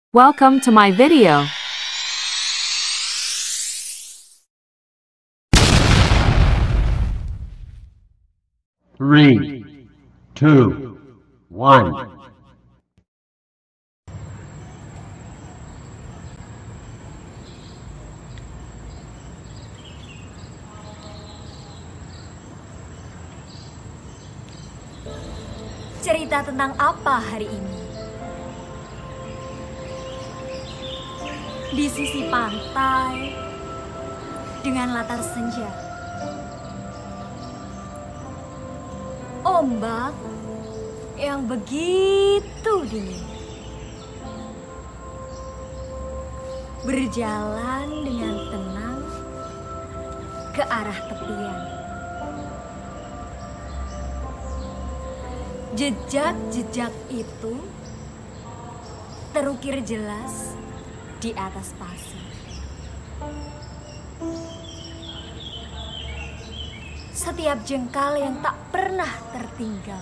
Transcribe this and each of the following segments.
Welcome to my video. Three, two, one. Cerita tentang apa hari ini? Di sisi pantai dengan latar senja. Ombak yang begitu dingin. Berjalan dengan tenang ke arah tepian. Jejak-jejak itu terukir jelas di atas pasir. Setiap jengkal yang tak pernah tertinggal.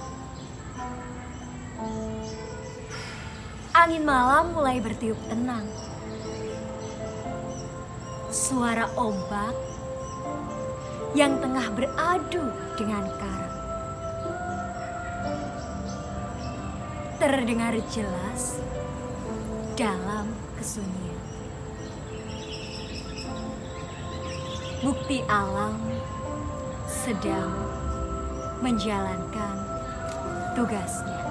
Angin malam mulai bertiup tenang. Suara ombak yang tengah beradu dengan karang terdengar jelas dalam kesunyian. Bukti alam sedang menjalankan tugasnya.